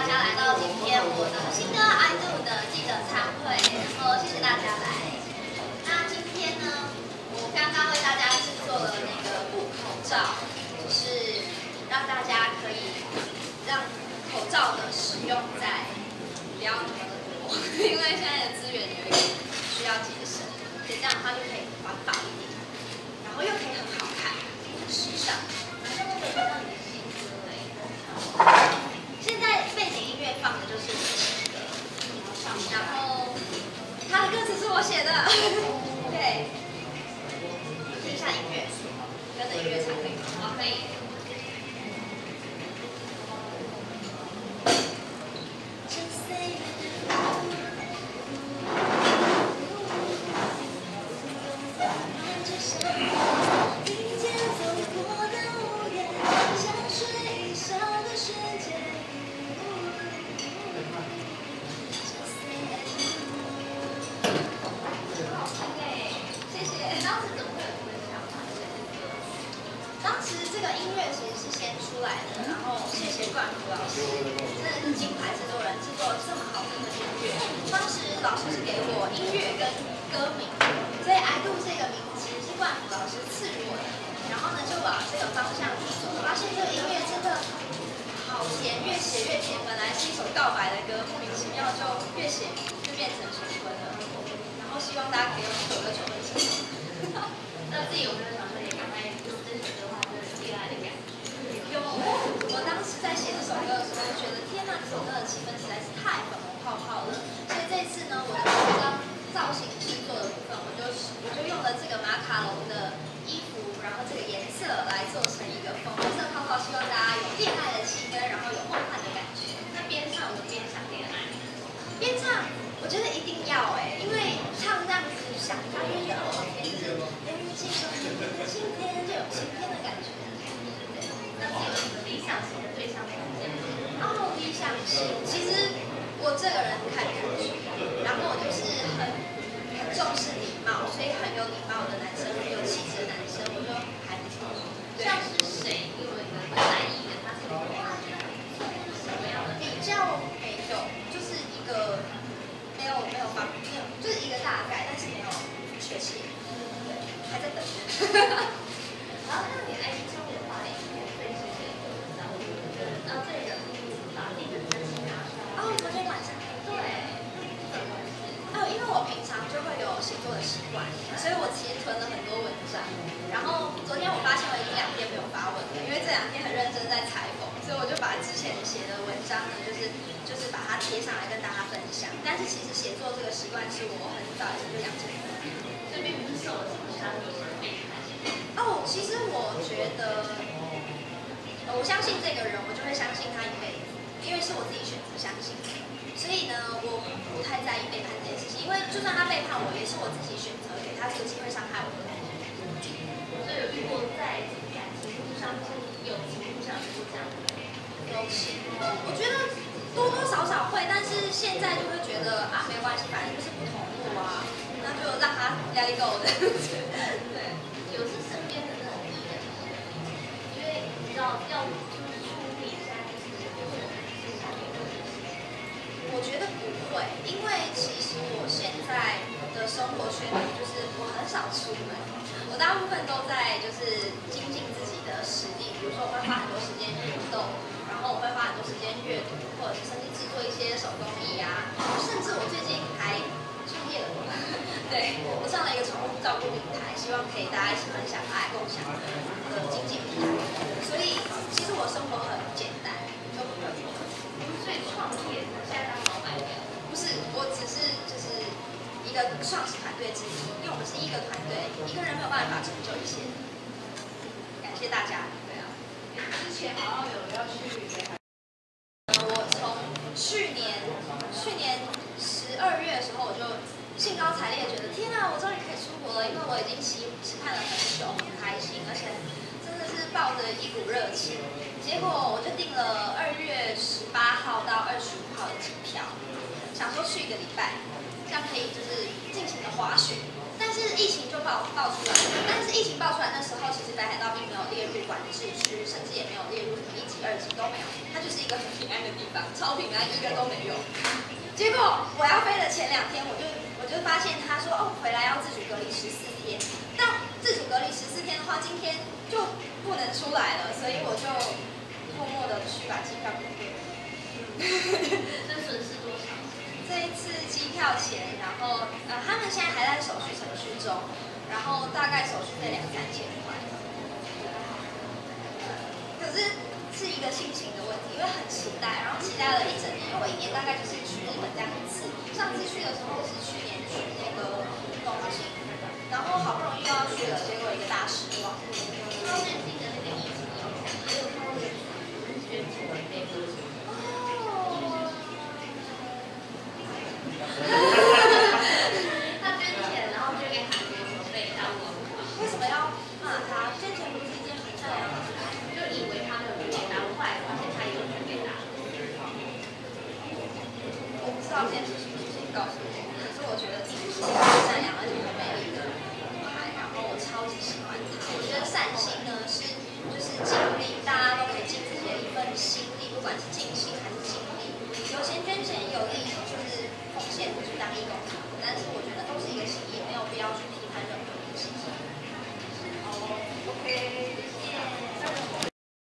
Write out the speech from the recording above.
大家来到今天我的新歌《I Do》的记者餐会，然后谢谢大家来。那今天呢，我刚刚为大家制作了那个布口罩，就是让大家可以让口罩的使用在不要那么的多，因为现在的资源有一点需要节省，所以这样的话就可以环保一点，然后又可以很好看、很时尚。现在背景音乐放的就是这个，然后它的歌词是我写的，对，听一下音乐，跟着音乐才可以，好，可以。当时这个音乐其实是先出来的，然后谢谢冠福老师，真的是金牌制作人，制作这么好听的音乐。当时老师是给我音乐跟歌名，所以 I Do 这个名字其实是冠福老师赐予我的。然后呢，就往这个方向去走，发现这个音乐真的好甜，越写越甜。本来是一首告白的歌，莫名其妙就越写就变成求婚了。然后希望大家可以用9个9分钟。那自己有没有想说也赶快就是真实的话，就是恋爱的感觉？有，我当时在写这首歌的时候，就觉得天哪，这首歌的气氛实在是太粉红泡泡了。所以这次呢，我的服装造型制作的部分，我就用了这个马卡龙的衣服，然后这个颜色来做成一个粉红色泡泡，希望大家有恋爱的气氛，然后有梦幻的感觉。那边唱的边想恋爱，边唱我觉得一定要因为唱这样子想他就觉得哦天，就是亲手写的晴天，就有晴天的感觉。对，那自己有什么理想型的对象条件？哦，理想型，其实我这个人看感觉，然后我就是很重视礼貌，所以很有礼貌的男生，很有气质的男生，我就还不错。像是谁？因为我很在意的，他是什么样的？比较没有，就是一个没有就是一个大概，但是没有确切。对，还在等。然后那你 IG 上面的话，免费是可以然后这个把自己的真心拿出来。哦，昨天晚上。对。因为我平常就会有写作的习惯，所以我其实囤了很多文章。然后昨天我发现我已经2天没有发文了，因为这2天很认真在采访，所以我就把之前写的文章呢，就是把它贴上来跟大家分享。但是其实写作这个习惯是我很早以前就养成的，所以并不是受了什么伤，就是被看见。哦，其实我觉得，我相信这个人，我就会相信他一辈子，因为是我自己选择相信的。所以呢，我不太在意背叛这件事情，因为就算他背叛我，也是我自己选择给他这个机会伤害我的。所以有遇过在感情路上或是友情路上是这样的。友情，我觉得多多少少会，但是现在就会觉得啊，没关系，反正就是不同路啊，那就让他 let it go 的。对，有是身边的那种艺人，因为你知道要就是处理一下，就是我觉得不会，因为其实我现在的生活圈里，就是我很少出门，我大部分都在就是精进自己的实力，比如说我会花很多时间运动，然后我会花很多时间阅读，或者是甚至制作一些手工艺啊，甚至我最近还创业了，对，我上了一个宠物照顾平台，希望可以大家一起分享爱、共享的经济平台，所以其实我生活很简单，都不会出门。所以创业现在当老板不是，我只是就是一个创始团队之一，因为我们是一个团队，一个人没有办法成就一切。感谢大家。对啊，之前好像有要去北海。我从去年12月的时候，我就兴高采烈，觉得天啊，我终于可以出国了，因为我已经期盼了很久，很开心，而且真的是抱着一股热情。结果我就订了2月18号到25号的机票，想说去1个礼拜，这样可以就是尽情的滑雪。但是疫情就爆出来了，但是疫情爆出来那时候，其实北海道并没有列入管制区，甚至也没有列入什么1级、2级都没有，它就是一个很平安的地方。 档，超平安，一个都没有。结果我要飞的前2天，我就发现他说哦，回来要自主隔离14天。那自主隔离14天的话，今天就不能出来了，所以我就默默的去把机票给退了。 这损失多少？ 这一次机票钱，然后他们现在还在手续程序中，然后大概手续费2、3千块。可是是一个心情的问题，因为很期待，然后期待了1整年，因为我1年大概就是去日本这样1次。上次去的时候是去年去那个东京，然后好不容易又要去了，结果一个大失望。 后面记得那个疫情影响，还有他们宣传那个。他捐钱，然后捐给韩国准备当文化。 为什么要骂他？捐钱不是一件很善良的事情。 就以为他没有捐给大陆，后来发现他有捐给大陆。 我不知道这件事情。